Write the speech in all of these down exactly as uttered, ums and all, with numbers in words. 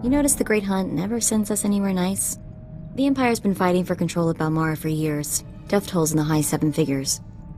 You notice the Great Hunt never sends us anywhere nice? The Empire's been fighting for control of Balmorra for years. Duff tolls in the high seven figures.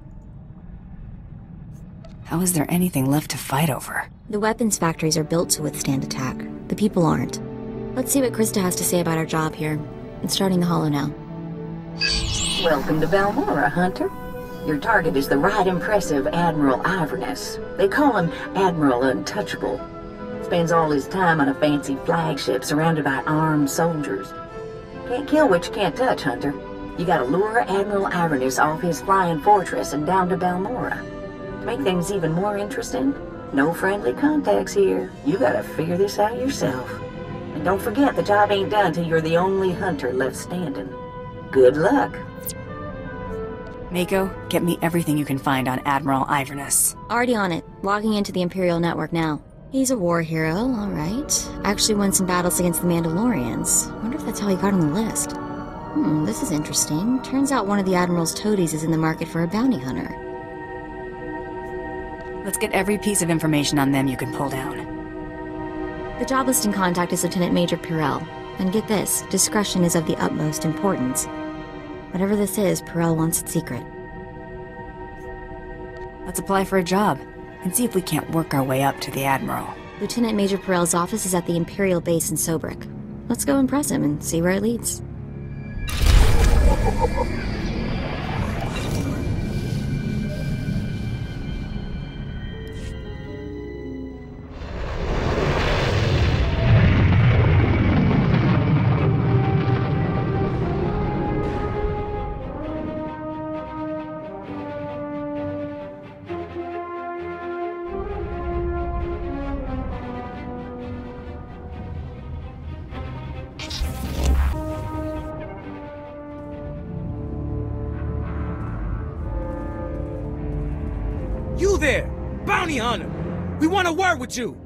How is there anything left to fight over? The weapons factories are built to withstand attack. The people aren't. Let's see what Krista has to say about our job here. It's starting the holo now. Welcome to Balmorra, Hunter. Your target is the right impressive Admiral Iverness. They call him Admiral Untouchable. Spends all his time on a fancy flagship surrounded by armed soldiers. Can't kill what you can't touch, Hunter. You gotta lure Admiral Iverness off his flying fortress and down to Balmorra. To make things even more interesting, no friendly contacts here. You gotta figure this out yourself. And don't forget, the job ain't done till you're the only hunter left standing. Good luck. Mako, get me everything you can find on Admiral Iverness. Already on it. Logging into the Imperial network now. He's a war hero, alright. Actually won some battles against the Mandalorians. Wonder if that's how he got on the list. Hmm, this is interesting. Turns out one of the Admiral's toadies is in the market for a bounty hunter. Let's get every piece of information on them you can pull down. The job listing contact is Lieutenant Major Pyrell. And get this, discretion is of the utmost importance. Whatever this is, Pyrell wants it secret. Let's apply for a job, and see if we can't work our way up to the Admiral. Lieutenant Major Pyrell's office is at the Imperial base in Sobrik. Let's go impress him and see where it leads. You there! Bounty hunter! We want a word with you!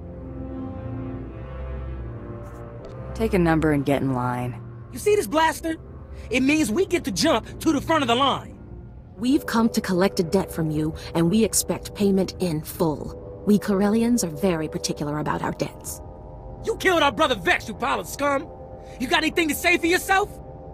Take a number and get in line. You see this blaster? It means we get to jump to the front of the line. We've come to collect a debt from you, and we expect payment in full. We Corellians are very particular about our debts. You killed our brother Vex, you pile of scum! You got anything to say for yourself?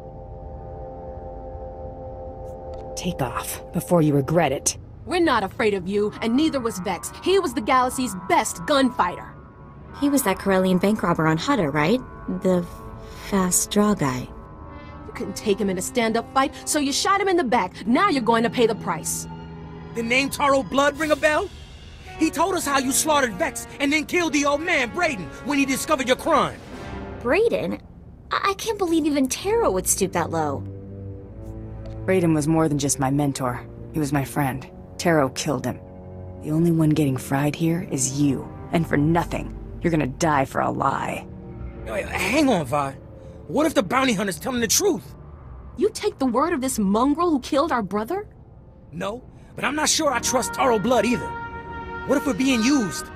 Take off, before you regret it. We're not afraid of you, and neither was Vex. He was the galaxy's best gunfighter. He was that Corellian bank robber on Hutter, right? The fast draw guy. You couldn't take him in a stand-up fight, so you shot him in the back. Now you're going to pay the price. The name Taro Blood ring a bell? He told us how you slaughtered Vex and then killed the old man, Brayden, when he discovered your crime. Brayden? I, I can't believe even Taro would stoop that low. Brayden was more than just my mentor. He was my friend. Taro killed him. The only one getting fried here is you. And for nothing. You're gonna die for a lie. Wait, hang on, Vi. What if the bounty hunter's telling the truth? You take the word of this mongrel who killed our brother? No, but I'm not sure I trust Taro Blood either. What if we're being used?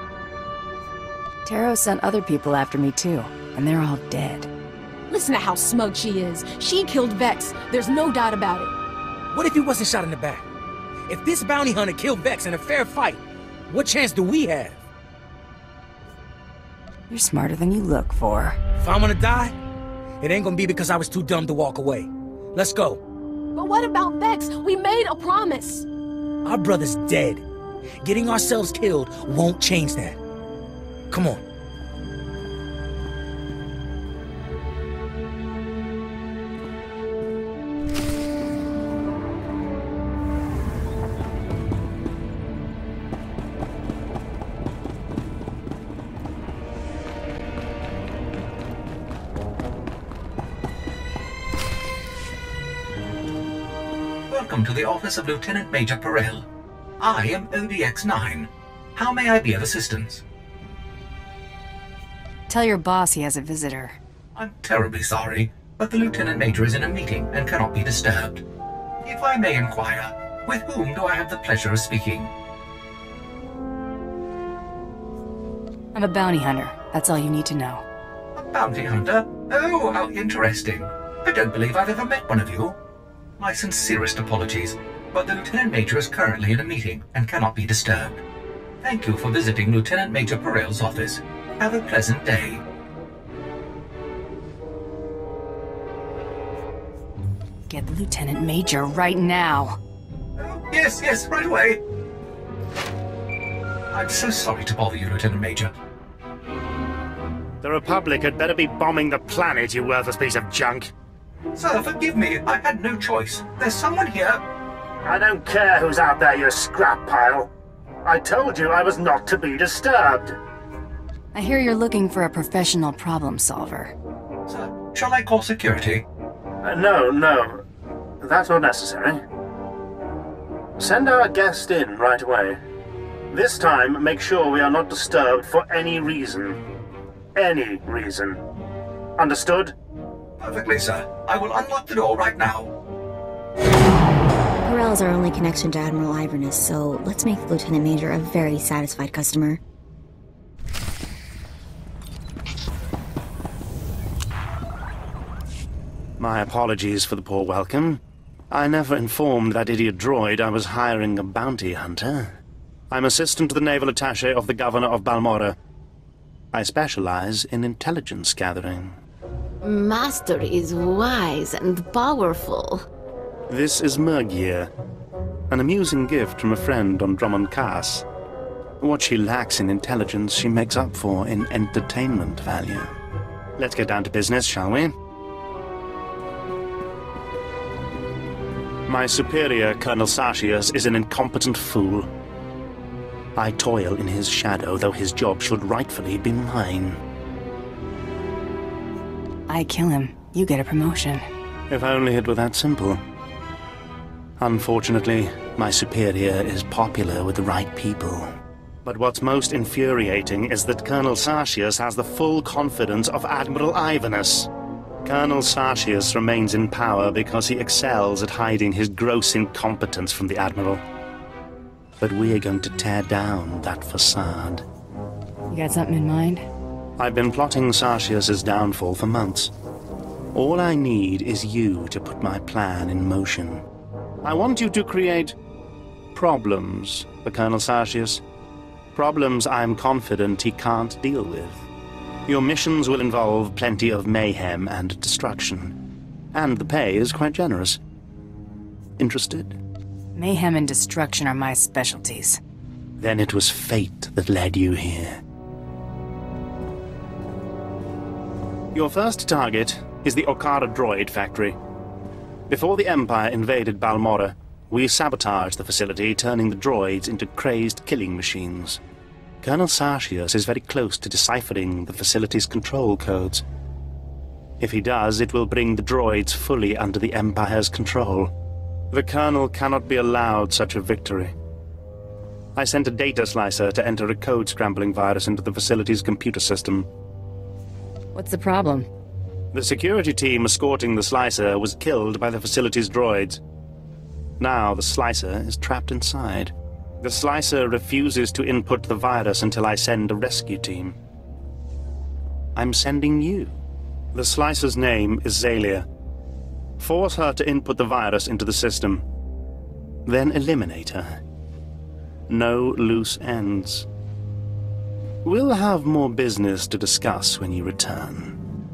Taro sent other people after me too, and they're all dead. Listen to how smug she is. She killed Vex. There's no doubt about it. What if he wasn't shot in the back? If this bounty hunter killed Vex in a fair fight, what chance do we have? You're smarter than you look for. If I'm gonna die, it ain't gonna be because I was too dumb to walk away. Let's go. But what about Vex? We made a promise. Our brother's dead. Getting ourselves killed won't change that. Come on. Welcome to the office of Lieutenant Major Pyrell. I am O D X nine. How may I be of assistance? Tell your boss he has a visitor. I'm terribly sorry, but the Lieutenant Major is in a meeting and cannot be disturbed. If I may inquire, with whom do I have the pleasure of speaking? I'm a bounty hunter. That's all you need to know. A bounty hunter? Oh, how interesting. I don't believe I've ever met one of you. My sincerest apologies, but the Lieutenant Major is currently in a meeting and cannot be disturbed. Thank you for visiting Lieutenant Major Pyrell's office. Have a pleasant day. Get the Lieutenant Major right now. Oh, yes, yes, right away. I'm so sorry to bother you, Lieutenant Major. The Republic had better be bombing the planet, you worthless piece of junk. Sir, forgive me. I had no choice. There's someone here. I don't care who's out there, you scrap pile. I told you I was not to be disturbed. I hear you're looking for a professional problem solver. Sir, shall I call security? Uh, no, no. That's not necessary. Send our guest in right away. This time, make sure we are not disturbed for any reason. Any reason. Understood? Perfectly, sir. I will unlock the door right now. Corell is our only connection to Admiral Iverness, so let's make the Lieutenant Major a very satisfied customer. My apologies for the poor welcome. I never informed that idiot droid I was hiring a bounty hunter. I'm assistant to the naval attaché of the Governor of Balmorra. I specialize in intelligence gathering. Master is wise and powerful. This is Mergier, an amusing gift from a friend on Drummond Cass. What she lacks in intelligence, she makes up for in entertainment value. Let's get down to business, shall we? My superior, Colonel Sartius, is an incompetent fool. I toil in his shadow, though his job should rightfully be mine. I kill him, you get a promotion. If only it were that simple. Unfortunately, my superior is popular with the right people. But what's most infuriating is that Colonel Sartius has the full confidence of Admiral Iverness. Colonel Sartius remains in power because he excels at hiding his gross incompetence from the Admiral. But we are going to tear down that facade. You got something in mind? I've been plotting Sartius's downfall for months. All I need is you to put my plan in motion. I want you to create problems for Colonel Sartius. Problems I'm confident he can't deal with. Your missions will involve plenty of mayhem and destruction. And the pay is quite generous. Interested? Mayhem and destruction are my specialties. Then it was fate that led you here. Your first target is the Okara droid factory. Before the Empire invaded Balmorra, we sabotaged the facility, turning the droids into crazed killing machines. Colonel Sartius is very close to deciphering the facility's control codes. If he does, it will bring the droids fully under the Empire's control. The Colonel cannot be allowed such a victory. I sent a data slicer to enter a code-scrambling virus into the facility's computer system. What's the problem? The security team escorting the slicer was killed by the facility's droids. Now the slicer is trapped inside. The slicer refuses to input the virus until I send a rescue team. I'm sending you. The slicer's name is Zalia. Force her to input the virus into the system. Then eliminate her. No loose ends. We'll have more business to discuss when you return.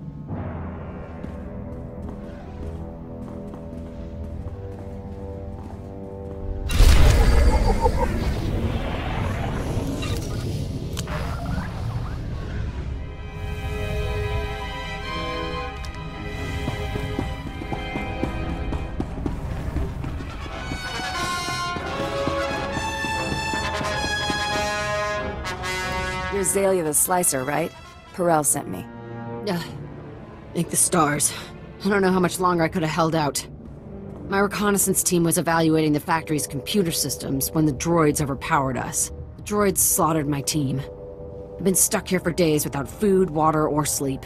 You're Zalia the Slicer, right? Perel sent me. Ugh. Thank the stars. I don't know how much longer I could have held out. My reconnaissance team was evaluating the factory's computer systems when the droids overpowered us. The droids slaughtered my team. I've been stuck here for days without food, water, or sleep.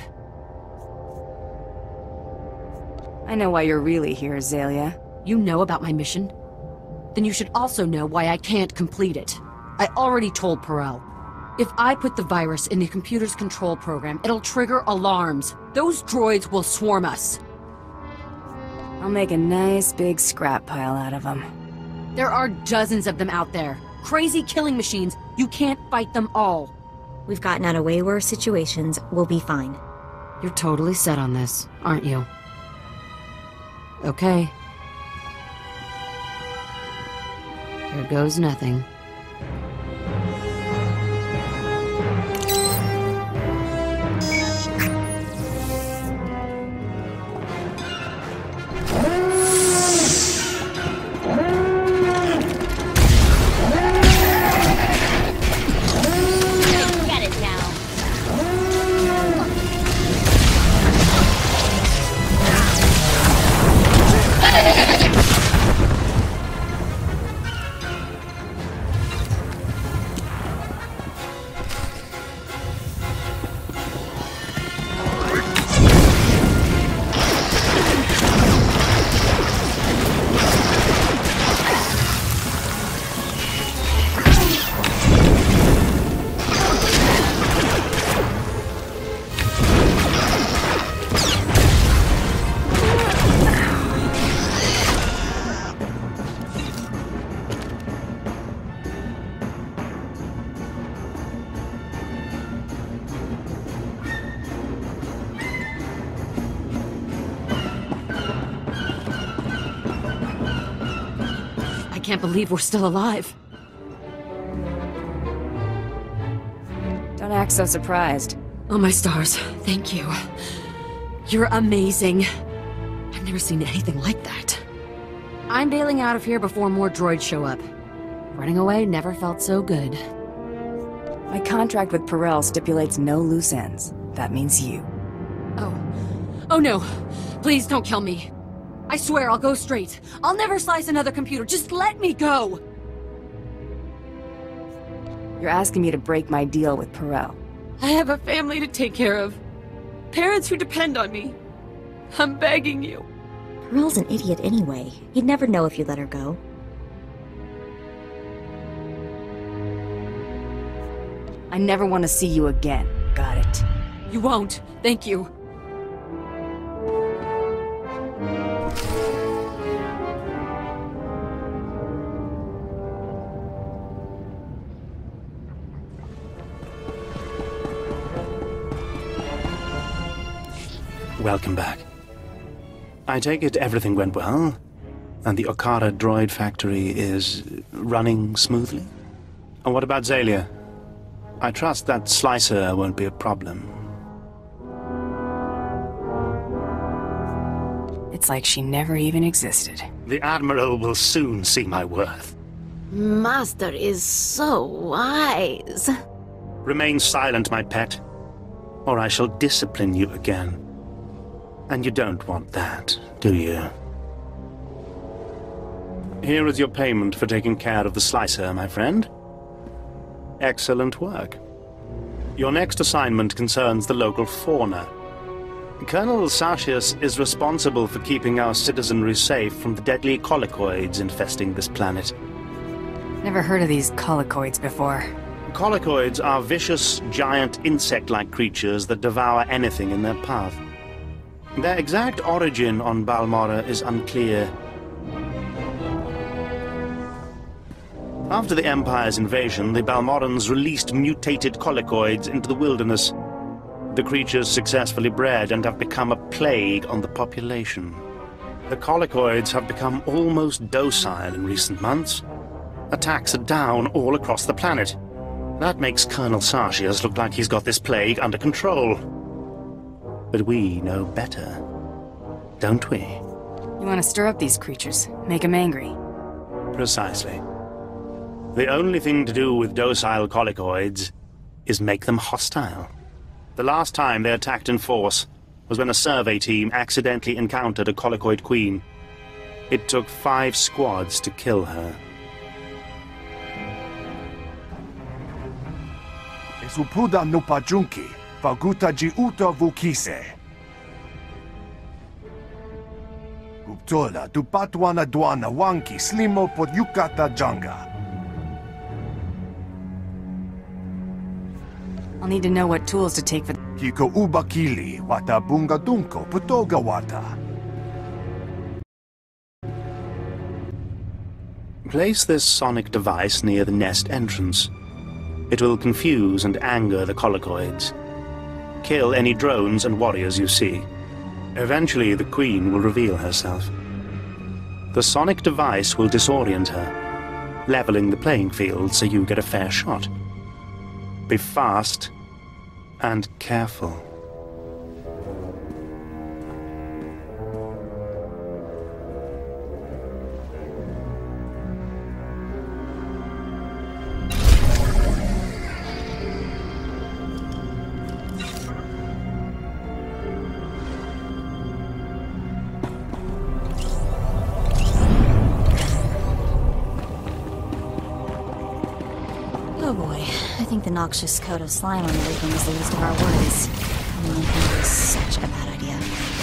I know why you're really here, Zalia. You know about my mission? Then you should also know why I can't complete it. I already told Perel. If I put the virus in the computer's control program, it'll trigger alarms. Those droids will swarm us. I'll make a nice big scrap pile out of them. There are dozens of them out there. Crazy killing machines. You can't fight them all. We've gotten out of way worse situations. We'll be fine. You're totally set on this, aren't you? Okay, Here goes nothing. I can't believe we're still alive. Don't act so surprised. Oh my stars, thank you. You're amazing. I've never seen anything like that. I'm bailing out of here before more droids show up. Running away never felt so good. My contract with Perel stipulates no loose ends. That means you. Oh. Oh no. Please don't kill me. I swear I'll go straight. I'll never slice another computer. Just let me go! You're asking me to break my deal with Perel. I have a family to take care of. Parents who depend on me. I'm begging you. Perel's an idiot anyway. He'd never know if you let her go. I never want to see you again. Got it. You won't. Thank you. Welcome back. I take it everything went well, and the Okara droid factory is running smoothly? And what about Zalia? I trust that slicer won't be a problem. It's like she never even existed. The Admiral will soon see my worth. Master is so wise. Remain silent, my pet, or I shall discipline you again. And you don't want that, do you? Here is your payment for taking care of the slicer, my friend. Excellent work. Your next assignment concerns the local fauna. Colonel Sartius is responsible for keeping our citizenry safe from the deadly colicoids infesting this planet. Never heard of these colicoids before. Colicoids are vicious, giant insect-like creatures that devour anything in their path. Their exact origin on Balmorra is unclear. After the Empire's invasion, the Balmorrans released mutated colicoids into the wilderness. The creatures successfully bred and have become a plague on the population. The colicoids have become almost docile in recent months. Attacks are down all across the planet. That makes Colonel Sartius look like he's got this plague under control. But we know better, don't we? You want to stir up these creatures, make them angry. Precisely. The only thing to do with docile colicoids is make them hostile. The last time they attacked in force was when a survey team accidentally encountered a colicoid queen. It took five squads to kill her. Esupuda nupajunki, vaguta jiuta vukise. Uptola dupatwana dwana wanki slimo podyukata janga. I'll need to know what tools to take for... Kiko ubakili wata bunga dunko putoga wata. Place this sonic device near the nest entrance. It will confuse and anger the colicoids. Kill any drones and warriors you see. Eventually, the Queen will reveal herself. The sonic device will disorient her. leveling the playing field so you get a fair shot. Be fast and careful. Oh boy, I think the noxious coat of slime on everything is the least of our worries. Coming in here is such a bad idea.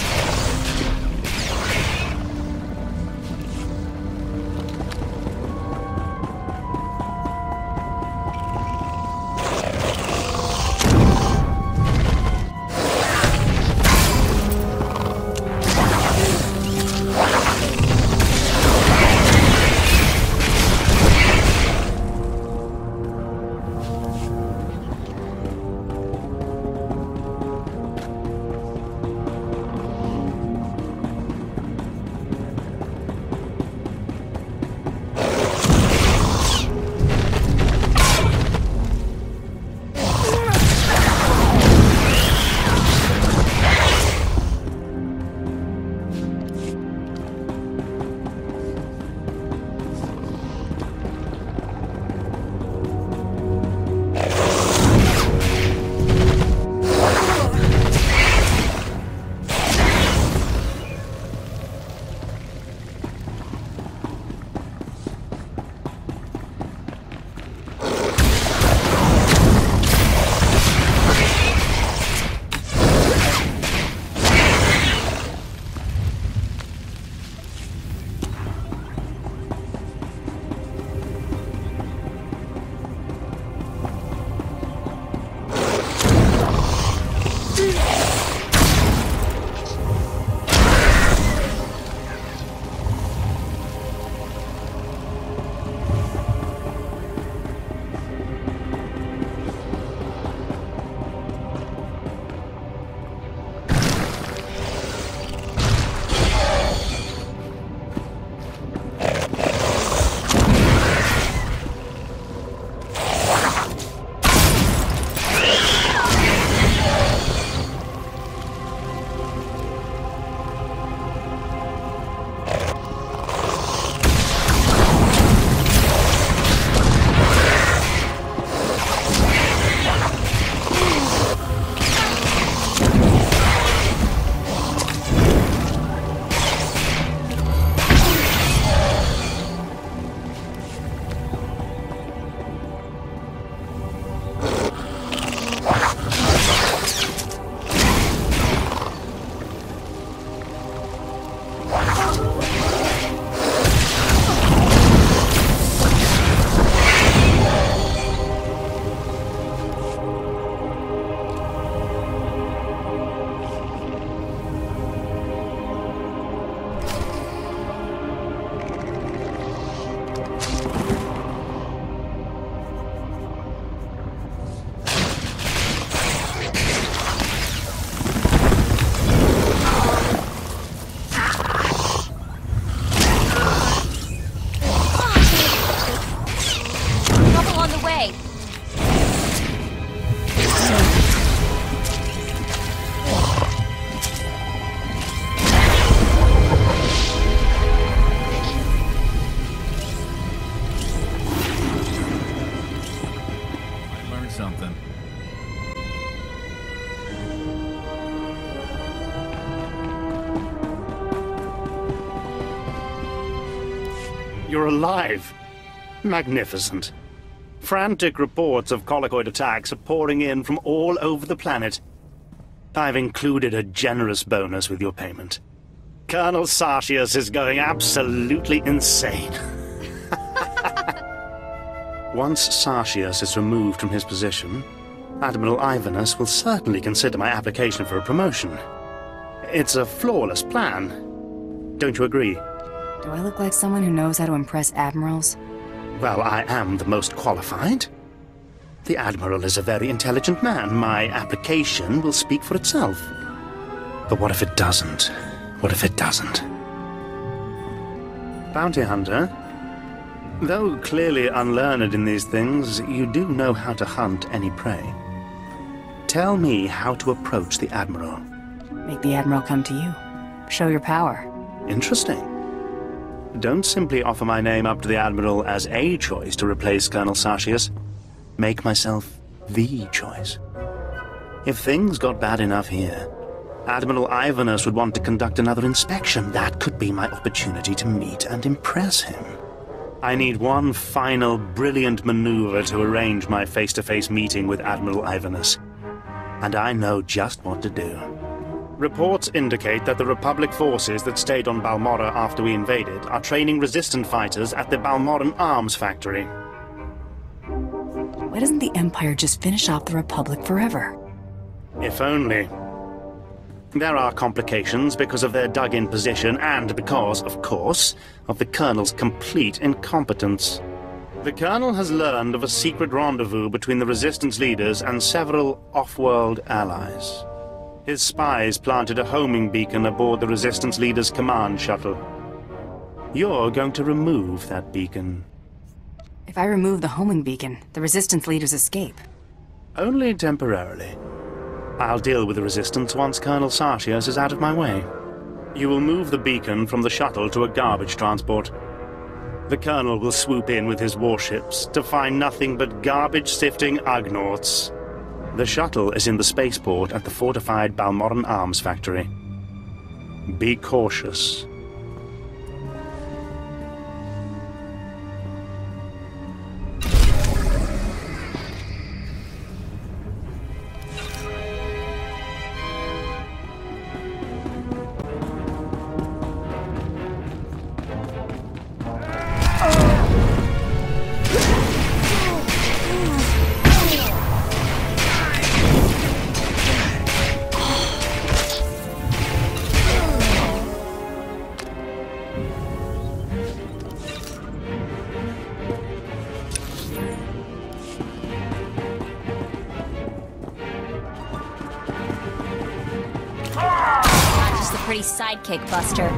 You're alive. Magnificent. Frantic reports of collocoid attacks are pouring in from all over the planet. I've included a generous bonus with your payment. Colonel Sartius is going absolutely insane. Once Sartius is removed from his position, Admiral Ivanus will certainly consider my application for a promotion. It's a flawless plan. Don't you agree? Do I look like someone who knows how to impress admirals? Well, I am the most qualified. The Admiral is a very intelligent man. My application will speak for itself. But what if it doesn't? What if it doesn't? Bounty Hunter, Though clearly unlearned in these things, you do know how to hunt any prey. Tell me how to approach the Admiral. Make the Admiral come to you. Show your power. Interesting. Don't simply offer my name up to the Admiral as a choice to replace Colonel Sartius. Make myself the choice. If things got bad enough here, Admiral Ivanus would want to conduct another inspection. That could be my opportunity to meet and impress him. I need one final brilliant maneuver to arrange my face-to-face meeting with Admiral Ivanus. And I know just what to do. Reports indicate that the Republic forces that stayed on Balmorra after we invaded are training resistant fighters at the Balmorran Arms Factory. Why doesn't the Empire just finish off the Republic forever? If only. There are complications because of their dug-in position and because, of course, of the Colonel's complete incompetence. The Colonel has learned of a secret rendezvous between the Resistance leaders and several off-world allies. His spies planted a homing beacon aboard the Resistance leader's command shuttle. You're going to remove that beacon. If I remove the homing beacon, the Resistance leaders escape. Only temporarily. I'll deal with the Resistance once Colonel Sartius is out of my way. You will move the beacon from the shuttle to a garbage transport. The Colonel will swoop in with his warships to find nothing but garbage-sifting Ugnaughts. The shuttle is in the spaceport at the fortified Balmorran Arms Factory. Be cautious. Pretty sidekick, Buster.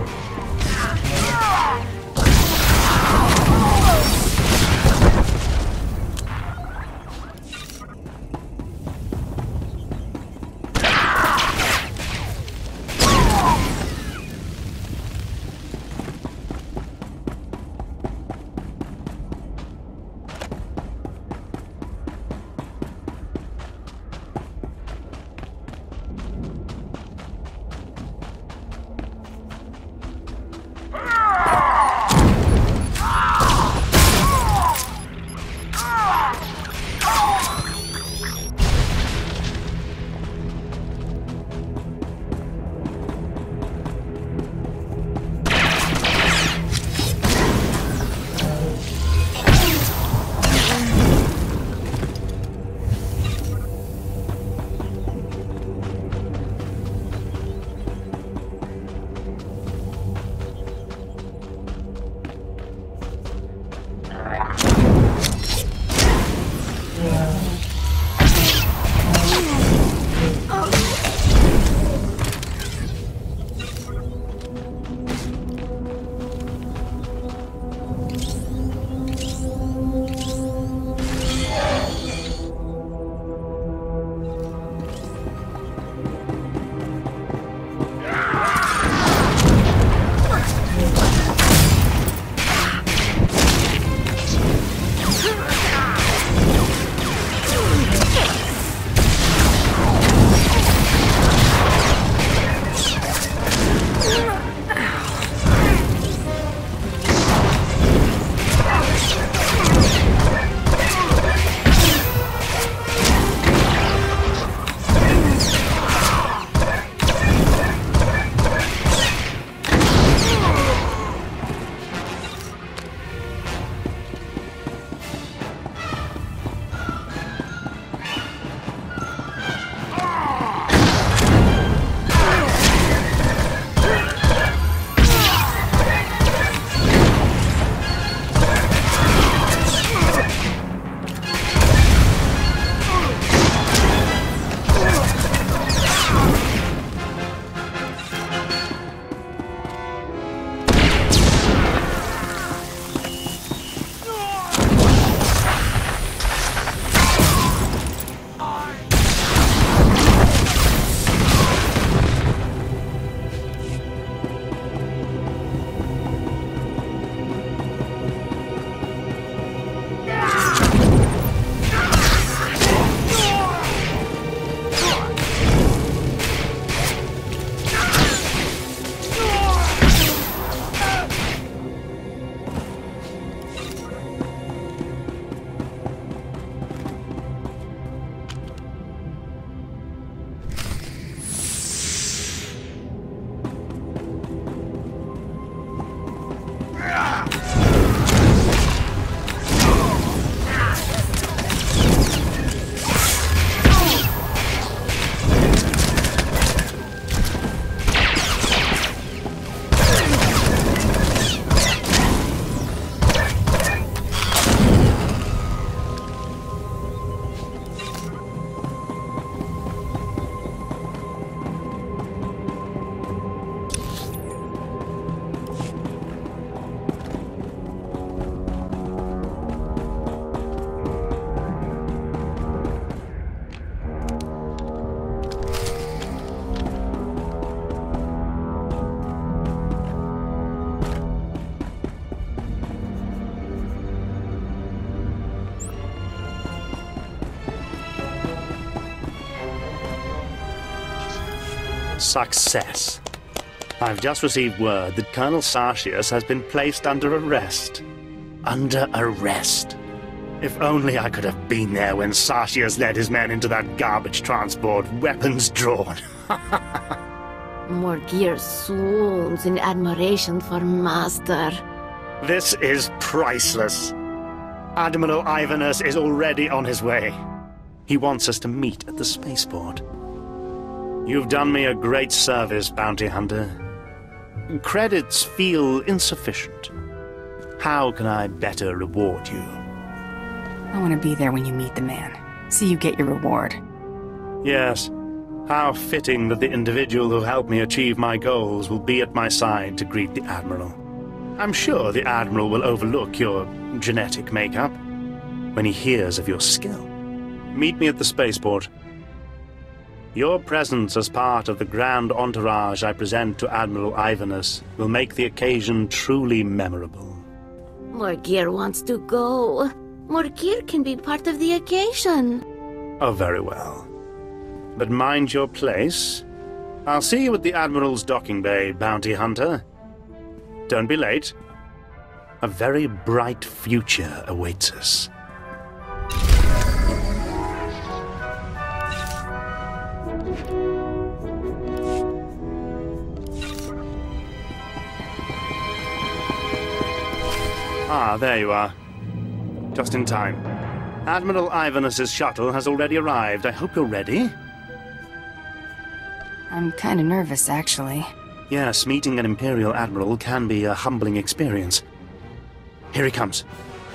Success. I've just received word that Colonel Sartius has been placed under arrest. Under arrest. If only I could have been there when Sartius led his men into that garbage transport, weapons drawn. Morgir swoons in admiration for Master. This is priceless. Admiral Ivanus is already on his way. He wants us to meet at the spaceport. You've done me a great service, Bounty Hunter. Credits feel insufficient. How can I better reward you? I want to be there when you meet the man. See you get your reward. Yes. How fitting that the individual who helped me achieve my goals will be at my side to greet the Admiral. I'm sure the Admiral will overlook your genetic makeup when he hears of your skill. Meet me at the spaceport. Your presence as part of the grand entourage I present to Admiral Ivanus will make the occasion truly memorable. Morgir wants to go. Morgir can be part of the occasion. Oh, very well. But mind your place. I'll see you at the Admiral's docking bay, Bounty Hunter. Don't be late. A very bright future awaits us. Ah, there you are. Just in time. Admiral Ivanus's shuttle has already arrived. I hope you're ready. I'm kind of nervous, actually. Yes, meeting an Imperial Admiral can be a humbling experience. Here he comes.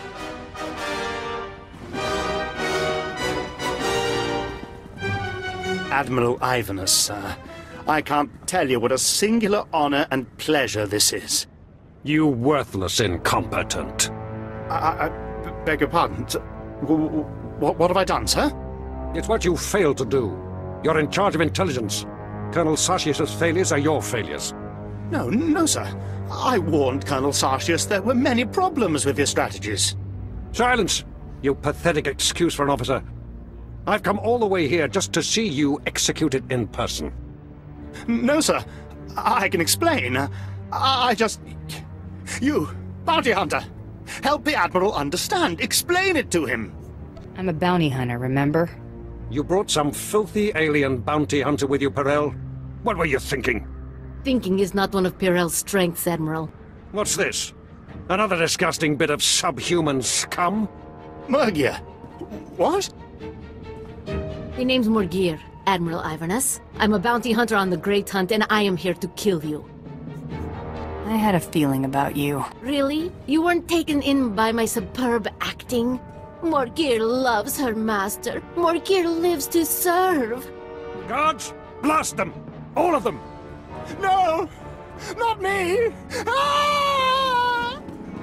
Admiral Ivanus, sir. I can't tell you what a singular honor and pleasure this is. You worthless incompetent. I, I b beg your pardon. What, what have I done, sir? It's what you failed to do. You're in charge of intelligence. Colonel Sartius' failures are your failures. No, no, sir. I warned Colonel Sartius there were many problems with his strategies. Silence! You pathetic excuse for an officer. I've come all the way here just to see you executed in person. No, sir. I can explain. I just... You, Bounty Hunter, help the Admiral understand. Explain it to him. I'm a bounty hunter, remember? You brought some filthy alien bounty hunter with you, Perel. What were you thinking? Thinking is not one of Pirel's strengths, Admiral. What's this? Another disgusting bit of subhuman scum? Morgir. What? The name's Morgir, Admiral Ivanus. I'm a bounty hunter on the Great Hunt, and I am here to kill you. I had a feeling about you. Really? You weren't taken in by my superb acting? Morgir loves her master. Morgir lives to serve. Guards, blast them! All of them! No! Not me! Ah!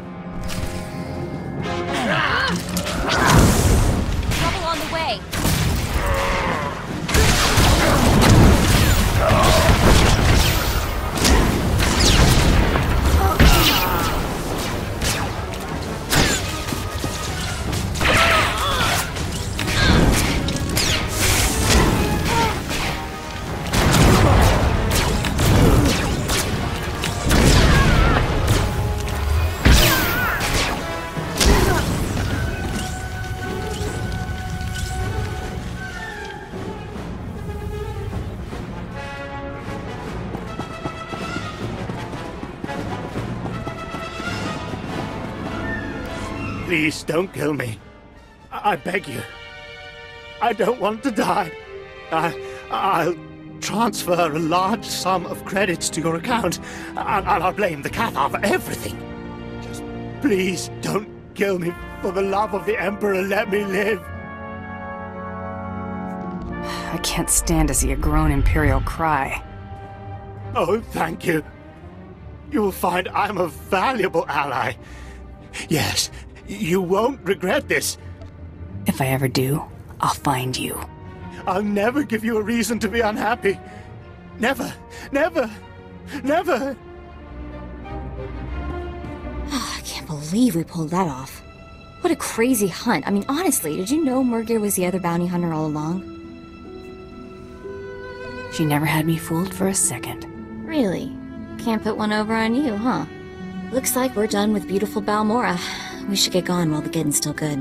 Trouble on the way. Please don't kill me. I, I beg you. I don't want to die. I, I'll transfer a large sum of credits to your account, and, and I'll blame the Cathar for everything. Just please don't kill me. For the love of the Emperor, let me live. I can't stand to see a grown Imperial cry. Oh, thank you. You'll find I'm a valuable ally. Yes, you won't regret this. If I ever do, I'll find you. I'll never give you a reason to be unhappy. Never, never, never. I can't believe we pulled that off. What a crazy hunt. I mean, honestly, did you know Morgir was the other bounty hunter all along? She never had me fooled for a second. Really? Can't put one over on you, huh? Looks like we're done with beautiful Balmorra. We should get going while the getting's still good.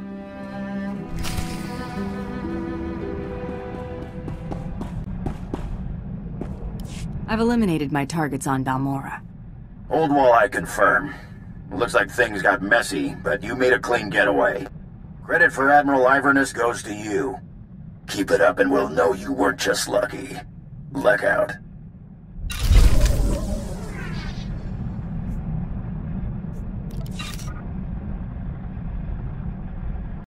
I've eliminated my targets on Balmorra. Old Wall, I confirm. Looks like things got messy, but you made a clean getaway. Credit for Admiral Iverness goes to you. Keep it up and we'll know you weren't just lucky. Luck out.